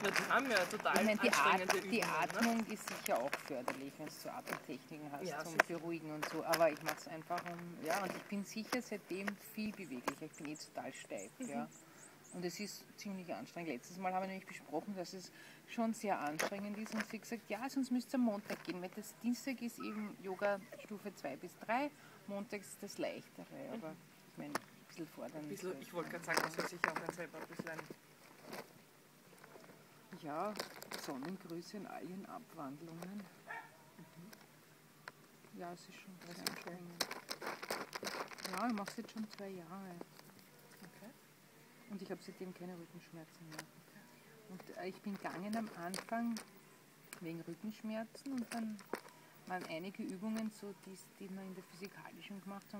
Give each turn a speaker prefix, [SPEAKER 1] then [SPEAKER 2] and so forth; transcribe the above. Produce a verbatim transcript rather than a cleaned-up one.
[SPEAKER 1] Na, die haben ja total
[SPEAKER 2] Ich meine, die,
[SPEAKER 1] anstrengende
[SPEAKER 2] At die
[SPEAKER 1] Übungen,
[SPEAKER 2] Atmung
[SPEAKER 1] ne?
[SPEAKER 2] ist sicher auch förderlich, wenn du so Atemtechniken hast
[SPEAKER 1] Ja,
[SPEAKER 2] zum
[SPEAKER 1] sicher.
[SPEAKER 2] Beruhigen und so. Aber ich mache es einfach um, ja, und ich bin sicher seitdem viel beweglicher. Ich bin eh total steif,
[SPEAKER 1] Mhm.
[SPEAKER 2] ja. Und es ist ziemlich anstrengend. Letztes Mal haben wir nämlich besprochen, dass es schon sehr anstrengend ist. Und sie hat gesagt, ja, sonst müsst ihr am Montag gehen, weil das Dienstag ist eben Yoga Stufe zwei bis drei, montags ist das leichtere. Aber
[SPEAKER 1] Mhm.
[SPEAKER 2] ich meine, ein bisschen fordern.
[SPEAKER 1] Ein bisschen, ich wollte gerade sagen, das hört sich auch ein selber ein bisschen.
[SPEAKER 2] Ja, Sonnengrüße in all ihren Abwandlungen. Mhm. Ja, es ist schon sehr anstrengend. Ja, ich mache es jetzt schon zwei Jahre.
[SPEAKER 1] Okay.
[SPEAKER 2] Und ich habe seitdem keine Rückenschmerzen mehr. Und äh, ich bin gegangen am Anfang wegen Rückenschmerzen und dann waren einige Übungen so, die, die wir in der Physikalischen gemacht haben.